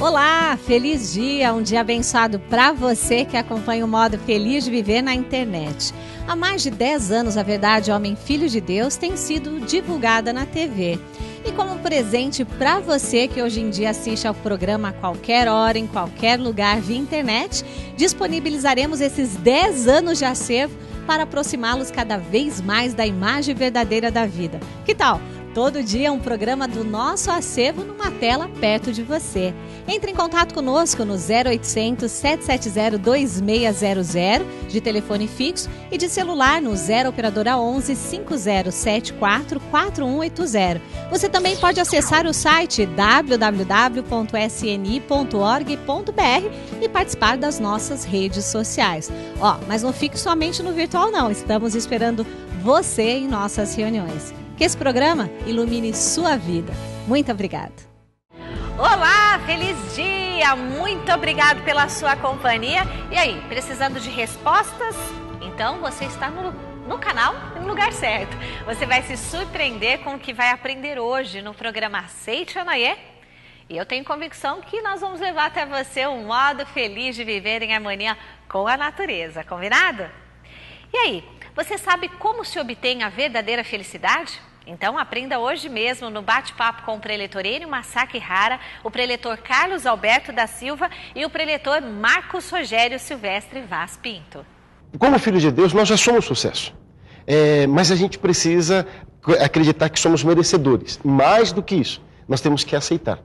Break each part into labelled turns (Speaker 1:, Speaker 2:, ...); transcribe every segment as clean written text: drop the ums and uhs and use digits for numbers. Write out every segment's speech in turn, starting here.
Speaker 1: Olá, feliz dia, um dia abençoado para você que acompanha o modo Feliz de Viver na internet. Há mais de 10 anos, a Verdade Homem Filho de Deus tem sido divulgada na TV. E como presente para você que hoje em dia assiste ao programa a qualquer hora, em qualquer lugar via internet, disponibilizaremos esses 10 anos de acervo para aproximá-los cada vez mais da imagem verdadeira da vida. Que tal? Todo dia um programa do nosso acervo numa tela perto de você. Entre em contato conosco no 0800 770 2600 de telefone fixo e de celular no 0 operadora 11 5074 4180. Você também pode acessar o site www.sni.org.br e participar das nossas redes sociais. Mas não fique somente no virtual não, estamos esperando você em nossas reuniões. Que esse programa ilumine sua vida. Muito obrigada.
Speaker 2: Olá, feliz dia! Muito obrigado pela sua companhia. E aí, precisando de respostas? Então você está no canal e no lugar certo. Você vai se surpreender com o que vai aprender hoje no programa Aceite Onoê. E eu tenho convicção que nós vamos levar até você um modo feliz de viver em harmonia com a natureza. Combinado? E aí, você sabe como se obtém a verdadeira felicidade? Então aprenda hoje mesmo no bate-papo com o preletor Enio Masaki Hara, o preletor Carlos Alberto da Silva e o preletor Marcos Rogério Silvestre Vaz Pinto.
Speaker 3: Como filho de Deus, nós já somos sucesso. Mas a gente precisa acreditar que somos merecedores. Mais do que isso, nós temos que aceitar.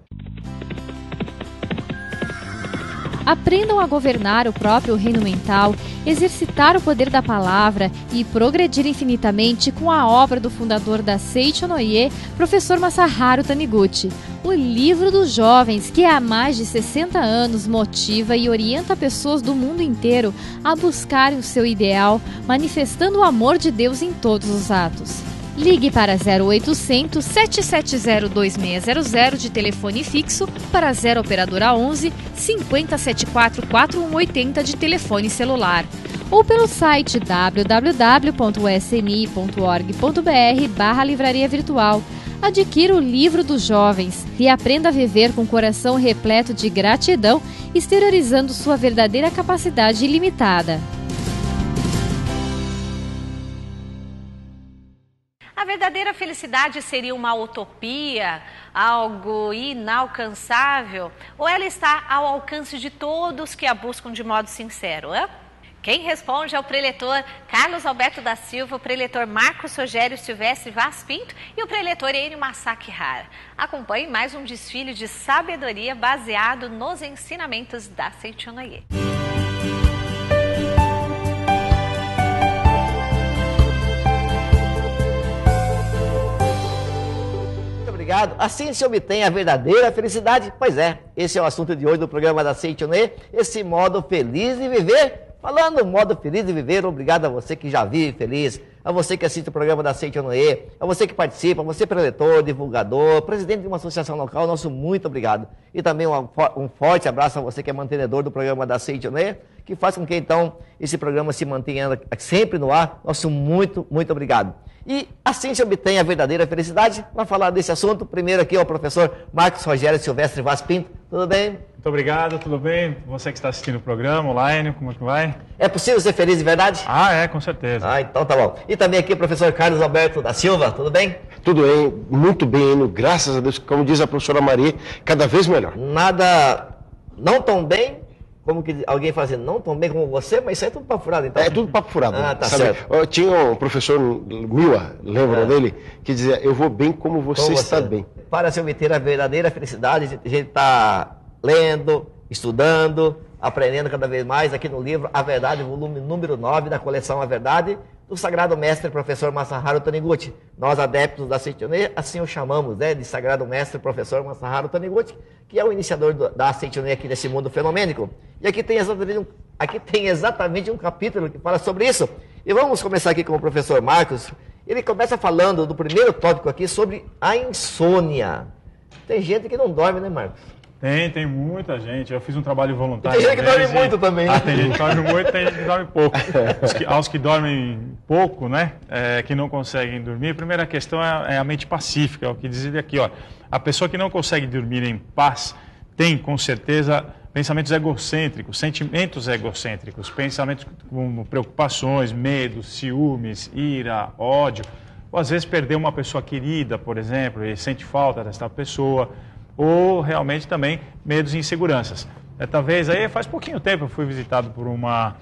Speaker 4: Aprendam a governar o próprio reino mental, exercitar o poder da palavra e progredir infinitamente com a obra do fundador da Seiichi Onoye, professor Masaharu Taniguchi. O livro dos jovens, que há mais de 60 anos motiva e orienta pessoas do mundo inteiro a buscarem o seu ideal, manifestando o amor de Deus em todos os atos. Ligue para 0800 770 2600 de telefone fixo para 0 operadora 11 5074 4180 de telefone celular ou pelo site www.sni.org.br/livraria virtual. Adquira o livro dos jovens e aprenda a viver com o coração repleto de gratidão, exteriorizando sua verdadeira capacidade ilimitada.
Speaker 2: A verdadeira felicidade seria uma utopia, algo inalcançável, ou ela está ao alcance de todos que a buscam de modo sincero? Quem responde é o preletor Carlos Alberto da Silva, o preletor Marcos Rogério Silvestre Vaz Pinto e o preletor Enio Masaki Hara. Acompanhe mais um desfile de sabedoria baseado nos ensinamentos da Seiichi Onoye.
Speaker 5: Obrigado. Assim se obtém a verdadeira felicidade? Pois é, esse é o assunto de hoje do programa da Seiichi Onoye, esse modo feliz de viver. Falando modo feliz de viver, obrigado a você que já vive feliz, a você que assiste o programa da Seiichi Onoye, a você que participa, a você preletor, divulgador, presidente de uma associação local, nosso muito obrigado. E também um forte abraço a você que é mantenedor do programa da Seiichi Onoye, que faz com que então esse programa se mantenha sempre no ar, nosso muito obrigado. E assim se obtém a verdadeira felicidade. Para falar desse assunto, primeiro aqui é o professor Marcos Rogério Silvestre Vaz Pinto. Tudo bem?
Speaker 6: Muito obrigado, tudo bem? Você que está assistindo o programa, online, como é que vai?
Speaker 5: É possível ser feliz de verdade?
Speaker 6: Com certeza.
Speaker 5: Então tá bom. E também aqui o professor Carlos Alberto da Silva, tudo bem?
Speaker 3: Tudo bem, muito bem, Enio, graças a Deus, como diz a professora Maria, cada vez melhor.
Speaker 5: Nada, não tão bem, como que alguém fala assim, não tão bem como você, mas isso é tudo papo furado, então.
Speaker 3: É tudo papo furado.
Speaker 5: Tá certo.
Speaker 3: Tinha um professor Mila, lembram dele? Que dizia, eu vou bem como você está bem.
Speaker 5: Para se obter a verdadeira felicidade, a gente está lendo, estudando, aprendendo cada vez mais aqui no livro A Verdade, volume número 9 da coleção A Verdade, do Sagrado Mestre Professor Masaharu Taniguchi. Nós, adeptos da Seiichi Onoye, assim o chamamos, de Sagrado Mestre Professor Masaharu Taniguchi, que é o iniciador da Seiichi Onoye aqui nesse mundo fenomênico. E aqui tem exatamente um capítulo que fala sobre isso. E vamos começar aqui com o professor Marcos. Ele começa falando do primeiro tópico aqui sobre a insônia. Tem gente que não dorme, né, Marcos?
Speaker 6: Tem muita gente. Eu fiz um trabalho voluntário.
Speaker 5: Tem gente que dorme muito também.
Speaker 6: Tem gente que dorme muito, tem gente que dorme pouco. Aos que dormem pouco, né, que não conseguem dormir, a primeira questão é a mente pacífica, é o que diz ele aqui, ó. A pessoa que não consegue dormir em paz tem, com certeza, pensamentos egocêntricos, sentimentos egocêntricos, pensamentos como preocupações, medos, ciúmes, ira, ódio, ou às vezes perder uma pessoa querida, por exemplo, e sente falta dessa pessoa, ou realmente também medos e inseguranças. Talvez aí faz pouquinho tempo eu fui visitado por uma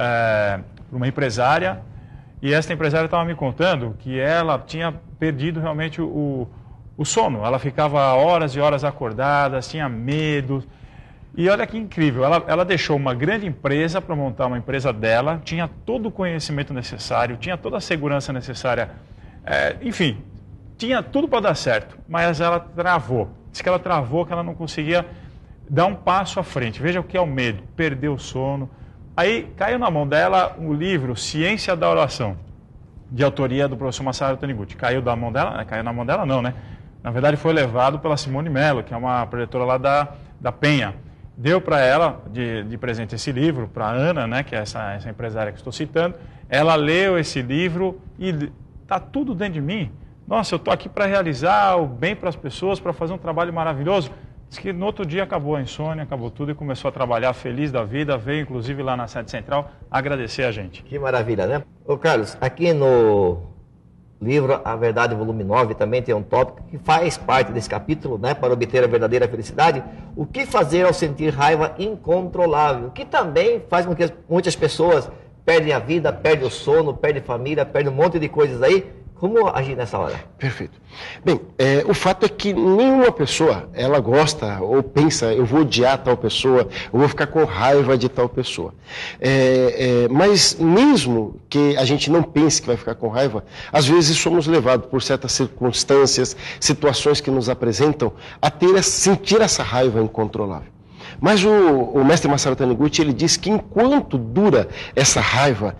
Speaker 6: empresária, e essa empresária estava me contando que ela tinha perdido realmente o sono. Ela ficava horas e horas acordada, tinha medo. E olha que incrível, ela deixou uma grande empresa para montar uma empresa dela, tinha todo o conhecimento necessário, tinha toda a segurança necessária, enfim, tinha tudo para dar certo, mas ela travou. Diz que ela travou, que ela não conseguia dar um passo à frente. Veja o que é o medo, perder o sono. Aí caiu na mão dela o livro Ciência da Oração, de autoria do professor Masaru Taniguchi. Caiu na mão dela não, né? Na verdade foi levado pela Simone Mello, que é uma preletora lá da Penha. Deu para ela de presente esse livro, para a Ana, né, que é essa empresária que estou citando. Ela leu esse livro e está tudo dentro de mim. Nossa, eu estou aqui para realizar o bem para as pessoas, para fazer um trabalho maravilhoso. Diz que no outro dia acabou a insônia, acabou tudo e começou a trabalhar feliz da vida. Veio, inclusive, lá na sede central agradecer a gente.
Speaker 5: Que maravilha, né? Ô Carlos, aqui no livro A Verdade, volume 9, também tem um tópico que faz parte desse capítulo, né? Para obter a verdadeira felicidade. O que fazer ao sentir raiva incontrolável? Que também faz com que muitas pessoas perdem a vida, perdem o sono, perdem família, perdem um monte de coisas aí. Como agir nessa hora?
Speaker 3: Perfeito. Bem, o fato é que nenhuma pessoa, ela gosta ou pensa, eu vou odiar tal pessoa, eu vou ficar com raiva de tal pessoa. Mas mesmo que a gente não pense que vai ficar com raiva, às vezes somos levados por certas circunstâncias, situações que nos apresentam, a sentir essa raiva incontrolável. Mas o mestre Masaru Taniguchi, ele diz que enquanto dura essa raiva,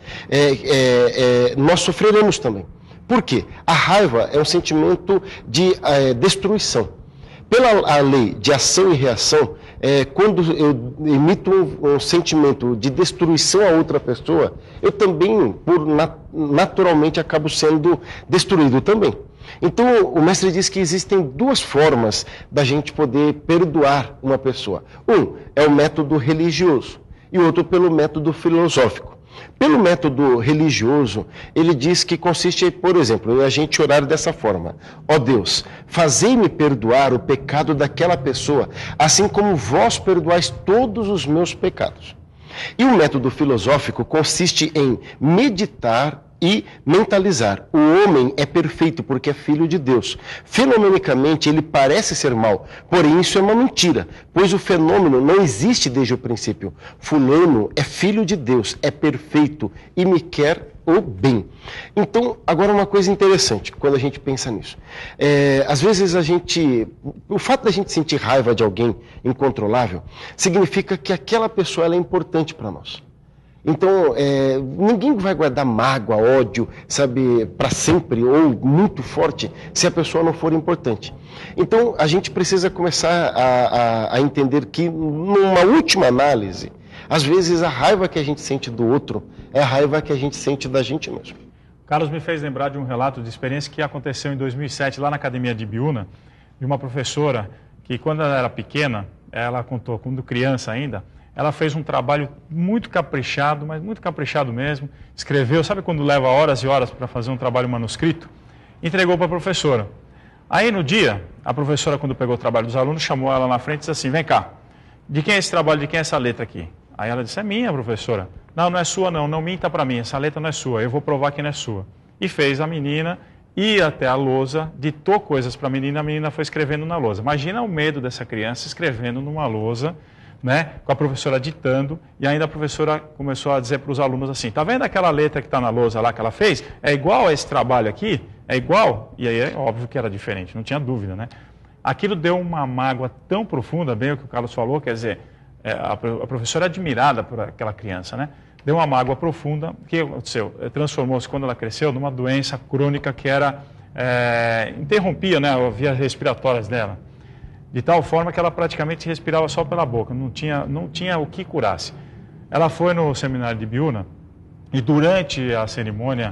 Speaker 3: nós sofreremos também. Por quê? A raiva é um sentimento de destruição. Pela lei de ação e reação, quando eu emito um sentimento de destruição a outra pessoa, eu também, naturalmente, acabo sendo destruído também. Então, o mestre diz que existem duas formas da gente poder perdoar uma pessoa. Um é o método religioso e o outro pelo método filosófico. Pelo método religioso, ele diz que consiste, por exemplo, em a gente orar dessa forma: ó Deus, fazei-me perdoar o pecado daquela pessoa, assim como vós perdoais todos os meus pecados. E o método filosófico consiste em meditar e mentalizar. O homem é perfeito porque é filho de Deus. Fenomenicamente, ele parece ser mau, porém isso é uma mentira, pois o fenômeno não existe desde o princípio. Fulano é filho de Deus, é perfeito e me quer o bem. Então, agora uma coisa interessante, quando a gente pensa nisso. Às vezes o fato da gente sentir raiva de alguém incontrolável, significa que aquela pessoa ela é importante para nós. Então, ninguém vai guardar mágoa, ódio, sabe, para sempre ou muito forte, se a pessoa não for importante. Então, a gente precisa começar a entender que, numa última análise, às vezes a raiva que a gente sente do outro é a raiva que a gente sente da gente mesmo.
Speaker 6: Carlos me fez lembrar de um relato de experiência que aconteceu em 2007, lá na Academia de Ibiúna, de uma professora que, quando ela era pequena, ela contou, quando criança ainda, ela fez um trabalho muito caprichado, mas muito caprichado mesmo. Escreveu, sabe quando leva horas e horas para fazer um trabalho manuscrito? Entregou para a professora. Aí no dia, a professora, quando pegou o trabalho dos alunos, chamou ela na frente e disse assim: vem cá, de quem é esse trabalho, de quem é essa letra aqui? Aí ela disse: é minha, professora. Não, não é sua não, não minta para mim, essa letra não é sua, eu vou provar que não é sua. E fez a menina ir até a lousa, ditou coisas para a menina foi escrevendo na lousa. Imagina o medo dessa criança escrevendo numa lousa, né, com a professora ditando, e ainda a professora começou a dizer para os alunos assim: tá vendo aquela letra que está na lousa lá que ela fez? É igual a esse trabalho aqui? É igual? E aí é óbvio que era diferente, não tinha dúvida, né? Aquilo deu uma mágoa tão profunda, bem o que o Carlos falou, quer dizer, a professora é admirada por aquela criança, né? Deu uma mágoa profunda. O que aconteceu? Transformou-se, quando ela cresceu, numa doença crônica que interrompia, né, as vias respiratórias dela. De tal forma que ela praticamente respirava só pela boca, não tinha o que curasse. Ela foi no seminário de Ibiúna e durante a cerimônia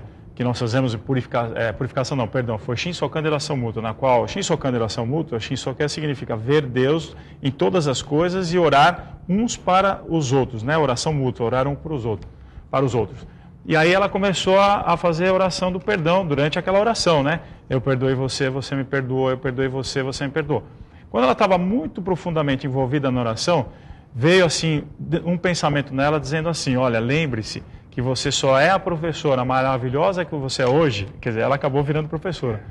Speaker 6: que nós fazemos de purificação não, perdão, foi Shinsokan de oração mútua, na qual Shinsokan de oração mútua, Shinsokan significa ver Deus em todas as coisas e orar uns para os outros, né? Oração mútua, orar um para os outros. E aí ela começou a fazer a oração do perdão durante aquela oração, né? Eu perdoei você, você me perdoou, eu perdoei você, você me perdoou. Quando ela estava muito profundamente envolvida na oração, veio assim um pensamento nela dizendo assim, olha, lembre-se que você só é a professora maravilhosa que você é hoje, quer dizer, ela acabou virando professora,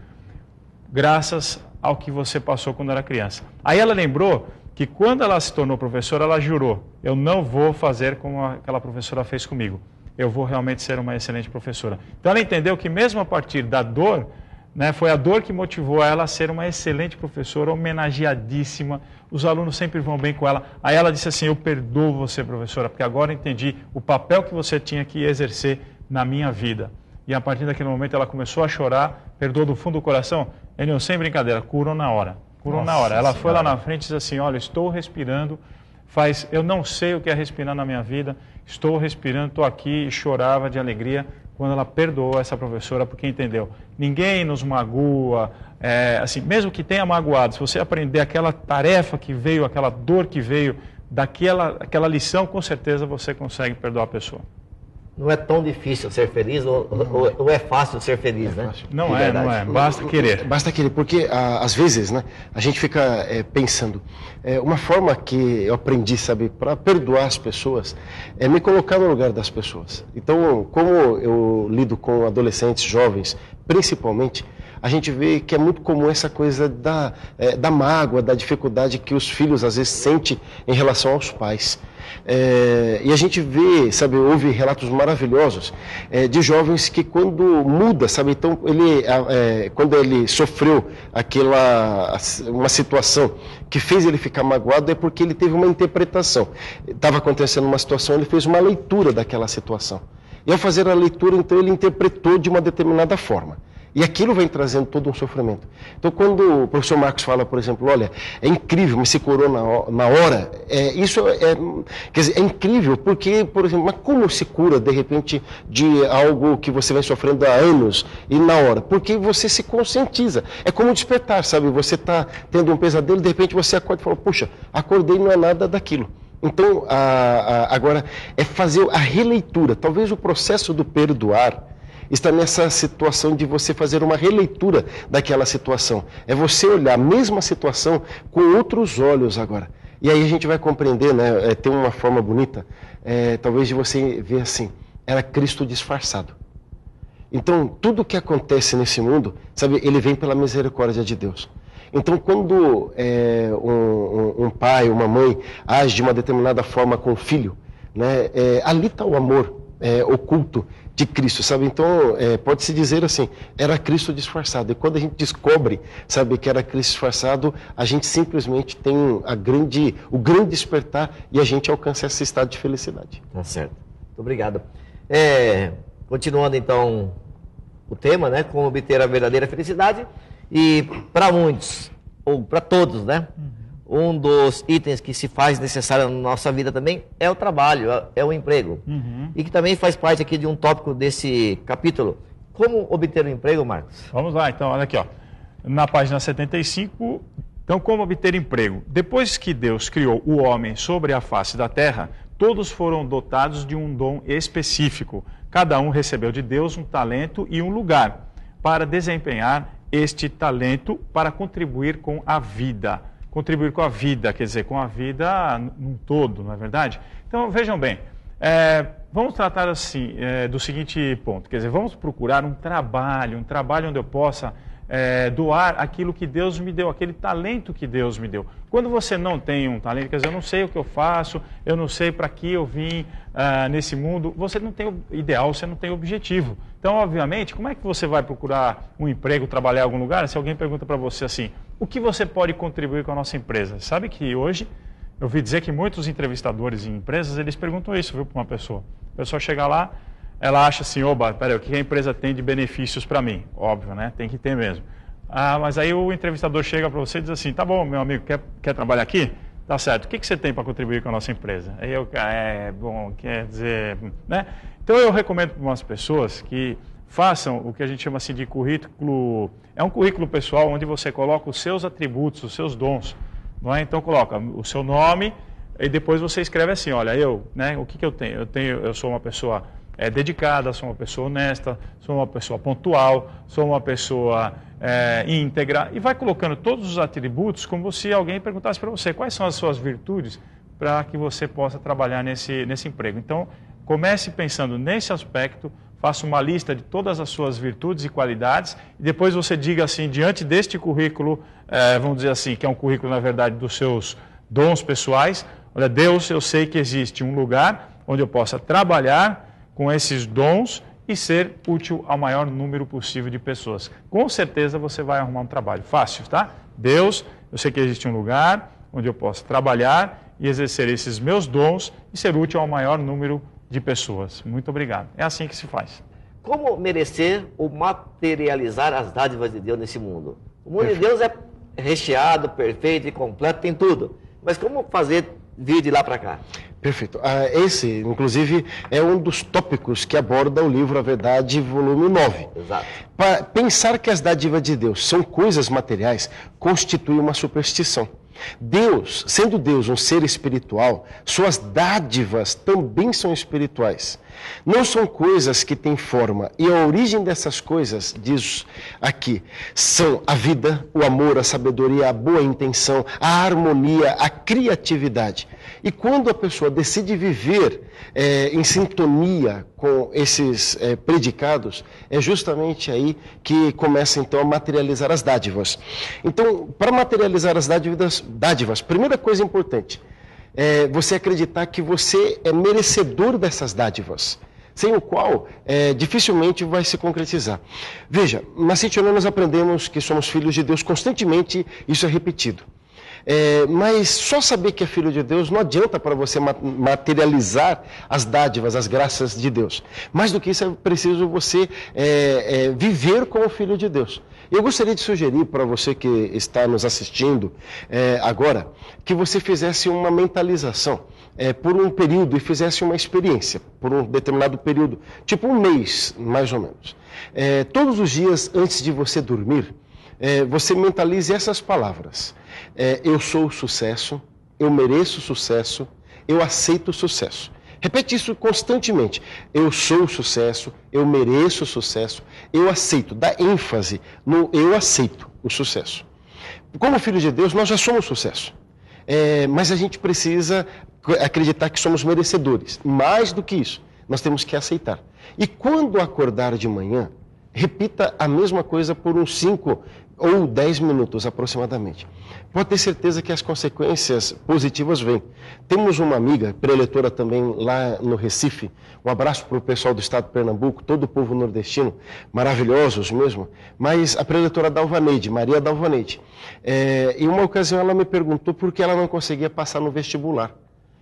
Speaker 6: graças ao que você passou quando era criança. Aí ela lembrou que quando ela se tornou professora, ela jurou, eu não vou fazer como aquela professora fez comigo, eu vou realmente ser uma excelente professora. Então ela entendeu que mesmo a partir da dor, né, foi a dor que motivou ela a ser uma excelente professora, homenageadíssima, os alunos sempre vão bem com ela. Aí ela disse assim, eu perdoo você, professora, porque agora entendi o papel que você tinha que exercer na minha vida. E a partir daquele momento ela começou a chorar, perdoou do fundo do coração, Enio, sem brincadeira, curou na hora. Curou na hora. Ela foi lá na frente e disse assim, olha, estou respirando, eu não sei o que é respirar na minha vida, estou respirando, estou aqui, e chorava de alegria quando ela perdoou essa professora, porque entendeu, ninguém nos magoa, assim, mesmo que tenha magoado, se você aprender aquela tarefa que veio, aquela dor que veio, aquela lição, com certeza você consegue perdoar a pessoa.
Speaker 5: Não é tão difícil ser feliz, ou é fácil ser feliz, né?
Speaker 6: Não é, basta querer.
Speaker 3: Basta querer, porque às vezes, né, a gente fica pensando, uma forma que eu aprendi, sabe, para perdoar as pessoas, é me colocar no lugar das pessoas. Então, como eu lido com adolescentes, jovens, principalmente, a gente vê que é muito comum essa coisa da mágoa, da dificuldade que os filhos às vezes sentem em relação aos pais. E a gente vê, sabe, ouve relatos maravilhosos de jovens que quando muda, sabe, então quando ele sofreu uma situação que fez ele ficar magoado, é porque ele teve uma interpretação. Estava acontecendo uma situação, ele fez uma leitura daquela situação. E ao fazer a leitura, então, ele interpretou de uma determinada forma. E aquilo vem trazendo todo um sofrimento. Então, quando o professor Marcos fala, por exemplo, olha, é incrível, mas se curou na hora, quer dizer, é incrível, porque, por exemplo, mas como se cura, de repente, de algo que você vem sofrendo há anos e na hora? Porque você se conscientiza. É como despertar, sabe? Você está tendo um pesadelo, de repente você acorda e fala, puxa, acordei, não é nada daquilo. Então, agora, é fazer a releitura. Talvez o processo do perdoar está nessa situação de você fazer uma releitura daquela situação. É você olhar a mesma situação com outros olhos agora. E aí a gente vai compreender, né? Tem uma forma bonita, talvez de você ver assim, era Cristo disfarçado. Então, tudo que acontece nesse mundo, sabe, ele vem pela misericórdia de Deus. Então, quando um pai, uma mãe age de uma determinada forma com o filho, né, ali está o amor oculto de Cristo, sabe? Então, pode-se dizer assim, era Cristo disfarçado. E quando a gente descobre, sabe, que era Cristo disfarçado, a gente simplesmente tem o grande despertar e a gente alcança esse estado de felicidade.
Speaker 5: Tá certo. Muito obrigado. Continuando, então, o tema, né? Como obter a verdadeira felicidade. E para muitos, ou para todos, né? Um dos itens que se faz necessário na nossa vida também é o trabalho, é o emprego. E que também faz parte aqui de um tópico desse capítulo. Como obter um emprego, Marcos?
Speaker 6: Vamos lá, então, olha aqui, ó. Na página 75, então, como obter emprego? Depois que Deus criou o homem sobre a face da terra, todos foram dotados de um dom específico. Cada um recebeu de Deus um talento e um lugar para desempenhar este talento para contribuir com a vida. Contribuir com a vida, quer dizer, com a vida num todo, não é verdade? Então, vejam bem, vamos tratar assim, do seguinte ponto, quer dizer, vamos procurar um trabalho onde eu possa doar aquilo que Deus me deu, aquele talento que Deus me deu. Quando você não tem um talento, quer dizer, eu não sei o que eu faço, eu não sei para que eu vim nesse mundo, você não tem o ideal, você não tem o objetivo. Então, obviamente, como é que você vai procurar um emprego, trabalhar em algum lugar, se alguém pergunta para você assim, o que você pode contribuir com a nossa empresa? Sabe que hoje, eu ouvi dizer que muitos entrevistadores em empresas, eles perguntam isso, viu, para uma pessoa. A pessoa chega lá, ela acha assim, oba, peraí, o que a empresa tem de benefícios para mim? Óbvio, né? Tem que ter mesmo. Mas aí o entrevistador chega para você e diz assim, tá bom, meu amigo, quer trabalhar aqui? Tá certo, o que você tem para contribuir com a nossa empresa? Aí bom, quer dizer, né? Então eu recomendo para umas pessoas que façam o que a gente chama assim de currículo, é um currículo pessoal onde você coloca os seus atributos, os seus dons, não é? Então coloca o seu nome e depois você escreve assim, olha, o que eu tenho? Eu sou uma pessoa dedicada, sou uma pessoa honesta, sou uma pessoa pontual, sou uma pessoa íntegra, e vai colocando todos os atributos como se alguém perguntasse para você quais são as suas virtudes para que você possa trabalhar nesse emprego. Então, comece pensando nesse aspecto, faça uma lista de todas as suas virtudes e qualidades, e depois você diga assim, diante deste currículo, vamos dizer assim, que é um currículo, na verdade, dos seus dons pessoais, olha, Deus, eu sei que existe um lugar onde eu possa trabalhar com esses dons e ser útil ao maior número possível de pessoas. Com certeza você vai arrumar um trabalho fácil, tá? Deus, eu sei que existe um lugar onde eu posso trabalhar e exercer esses meus dons e ser útil ao maior número de pessoas. Muito obrigado. É assim que se faz.
Speaker 5: Como merecer ou materializar as dádivas de Deus nesse mundo? O mundo de Deus é recheado, perfeito e completo, tem tudo. Mas como fazer vir de lá para cá?
Speaker 3: Perfeito. Esse, inclusive, é um dos tópicos que aborda o livro A Verdade, volume 9.
Speaker 5: Exato.
Speaker 3: Pensar que as dádivas de Deus são coisas materiais constitui uma superstição. Deus, sendo Deus um ser espiritual, suas dádivas também são espirituais. Não são coisas que têm forma. E a origem dessas coisas, diz aqui, são a vida, o amor, a sabedoria, a boa intenção, a harmonia, a criatividade. E quando a pessoa decide viver em sintonia com esses predicados, é justamente aí que começa então a materializar as dádivas. Então, para materializar as dádivas, primeira coisa importante, você acreditar que você é merecedor dessas dádivas, sem o qual dificilmente vai se concretizar. Veja, na Seitonê nós aprendemos que somos filhos de Deus, constantemente isso é repetido. Mas só saber que é filho de Deus não adianta para você materializar as dádivas, as graças de Deus. Mais do que isso, é preciso você viver como filho de Deus. Eu gostaria de sugerir para você que está nos assistindo agora, que você fizesse uma mentalização por um período e fizesse uma experiência por um determinado período, tipo um mês, mais ou menos. Todos os dias, antes de você dormir, você mentalize essas palavras. Eu sou o sucesso, eu mereço sucesso, eu aceito sucesso. Repete isso constantemente. Eu sou o sucesso, eu mereço sucesso, eu aceito. Dá ênfase no eu aceito o sucesso. Como filho de Deus, nós já somos sucesso. Mas a gente precisa acreditar que somos merecedores. Mais do que isso, nós temos que aceitar. E quando acordar de manhã, repita a mesma coisa por uns 5 ou 10 minutos aproximadamente. Pode ter certeza que as consequências positivas vêm. Temos uma amiga, preletora também lá no Recife, um abraço para o pessoal do estado de Pernambuco, todo o povo nordestino, maravilhosos mesmo, mas a preletora Dalvaneide, Maria Dalvaneide. Em uma ocasião ela me perguntou por que ela não conseguia passar no vestibular.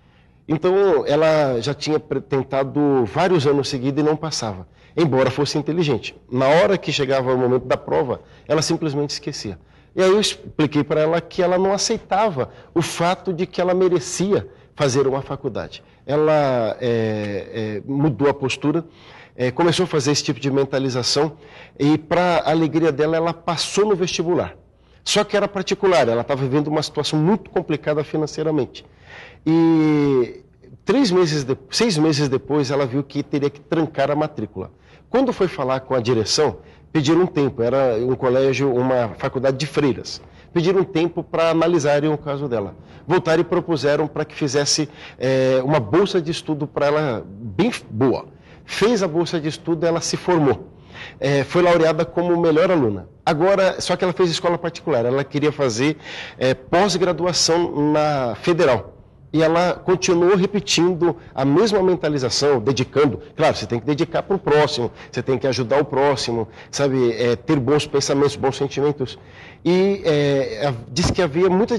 Speaker 3: Então ela já tinha tentado vários anos seguidos e não passava, embora fosse inteligente. Na hora que chegava o momento da prova, ela simplesmente esquecia. E aí eu expliquei para ela que ela não aceitava o fato de que ela merecia fazer uma faculdade. Ela mudou a postura, começou a fazer esse tipo de mentalização e, para a alegria dela, ela passou no vestibular. Só que era particular, ela estava vivendo uma situação muito complicada financeiramente. E 6 meses depois, ela viu que teria que trancar a matrícula. Quando foi falar com a direção, pediram um tempo, era um colégio, uma faculdade de freiras. Pediram um tempo para analisarem o caso dela. Voltaram e propuseram para que fizesse uma bolsa de estudo para ela bem boa. Fez a bolsa de estudo, ela se formou. Foi laureada como melhor aluna. Agora, só que ela fez escola particular, ela queria fazer pós-graduação na Federal. E ela continuou repetindo a mesma mentalização, dedicando. Claro, você tem que dedicar para o próximo, você tem que ajudar o próximo, sabe, ter bons pensamentos, bons sentimentos. E disse que havia muita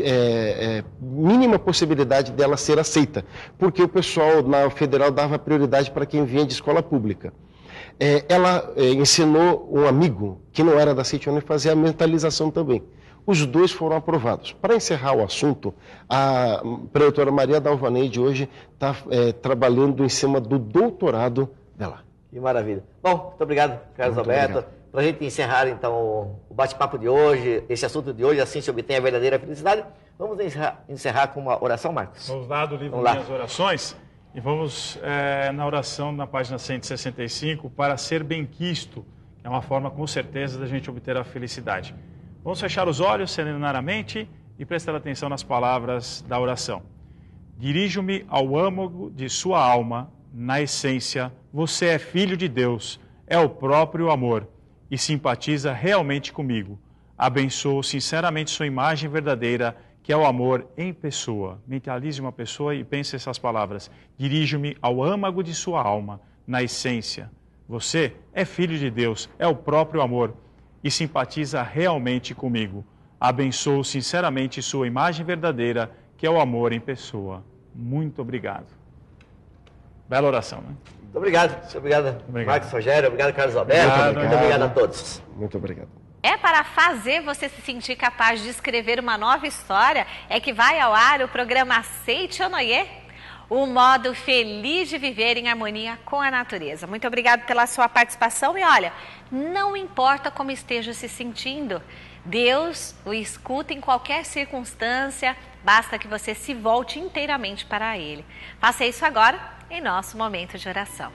Speaker 3: mínima possibilidade dela ser aceita, porque o pessoal na Federal dava prioridade para quem vinha de escola pública. Ela ensinou um amigo, que não era da Seitonê, a fazer a mentalização também. Os dois foram aprovados. Para encerrar o assunto, a preletora Maria Dalvaneide hoje está trabalhando em cima do doutorado dela.
Speaker 5: Que maravilha. Bom, muito obrigado, Carlos Alberto. Para a gente encerrar, então, o bate-papo de hoje, esse assunto de hoje, assim se obtém a verdadeira felicidade, vamos encerrar com uma oração, Marcos?
Speaker 6: Vamos lá do livro Minhas Orações e vamos na oração na página 165, para ser benquisto, que é uma forma, com certeza, da gente obter a felicidade. Vamos fechar os olhos, serenar a mente e prestar atenção nas palavras da oração. Dirijo-me ao âmago de sua alma, na essência, você é filho de Deus, é o próprio amor e simpatiza realmente comigo. Abençoo sinceramente sua imagem verdadeira, que é o amor em pessoa. Mentalize uma pessoa e pense essas palavras. Dirijo-me ao âmago de sua alma, na essência. Você é filho de Deus, é o próprio amor e simpatiza realmente comigo. Abençoo sinceramente sua imagem verdadeira, que é o amor em pessoa. Muito obrigado. Bela oração, né?
Speaker 5: Muito obrigado, Marcos Rogério, obrigado, Carlos Alberto, muito obrigado a todos.
Speaker 3: Muito obrigado.
Speaker 2: É para fazer você se sentir capaz de escrever uma nova história, é que vai ao ar o programa Aceite ou Noie, o modo feliz de viver em harmonia com a natureza. Muito obrigado pela sua participação e olha, não importa como esteja se sentindo, Deus o escuta em qualquer circunstância, basta que você se volte inteiramente para Ele. Faça isso agora em nosso momento de oração.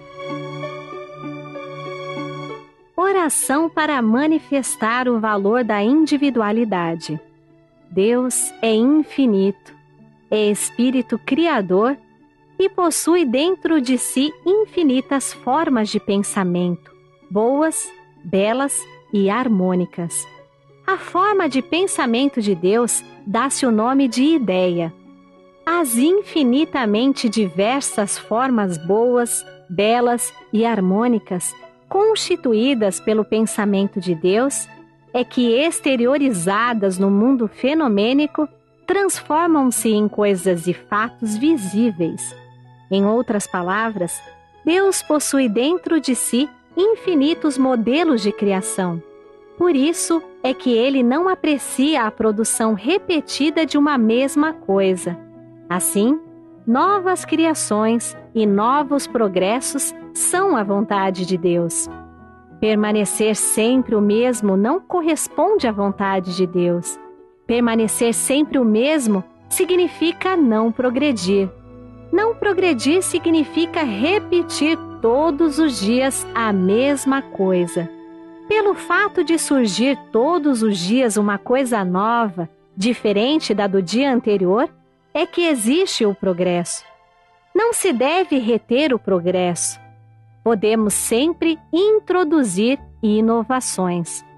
Speaker 7: Oração para manifestar o valor da individualidade. Deus é infinito, é Espírito Criador e possui dentro de si infinitas formas de pensamento, boas, belas e harmônicas. A forma de pensamento de Deus dá-se o nome de ideia. As infinitamente diversas formas boas, belas e harmônicas constituídas pelo pensamento de Deus é que, exteriorizadas no mundo fenomênico, transformam-se em coisas e fatos visíveis. Em outras palavras, Deus possui dentro de si infinitos modelos de criação. Por isso é que Ele não aprecia a produção repetida de uma mesma coisa. Assim, novas criações e novos progressos são a vontade de Deus. Permanecer sempre o mesmo não corresponde à vontade de Deus. Permanecer sempre o mesmo significa não progredir. Não progredir significa repetir todos os dias a mesma coisa. Pelo fato de surgir todos os dias uma coisa nova, diferente da do dia anterior, é que existe o progresso. Não se deve reter o progresso. Podemos sempre introduzir inovações.